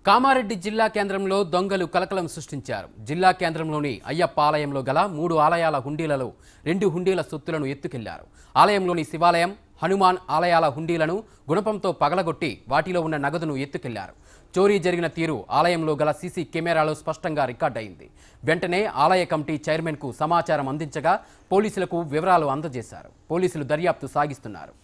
కామారెడ్డి జిల్లా కేంద్రంలో దొంగలు కలకలం సృష్టించారు. జిల్లా కేంద్రంలోని అయ్యప్ప ఆలయంలో గల 3 ఆలయాల హుండీలలో 2 హుండీల సొత్తులను ఎత్తుకెళ్లారు. ఆలయంలోని శివాలయం, హనుమాన్ ఆలయాల హుండీలను గుణపంతో పగలగొట్టి వాటిలో ఉన్న నగదును ఎత్తుకెళ్లారు. చోరీ జరిగిన తీరు ఆలయంలో గల సీసీ కెమెరాలో స్పష్టంగా రికార్డయింది. వెంటనే ఆలయ కమిటీ చైర్మన్కు సమాచారం అందించగా పోలీసులకు వివరాలు అందజేశారు. పోలీసులు దర్యాప్తు సాగిస్తున్నారు.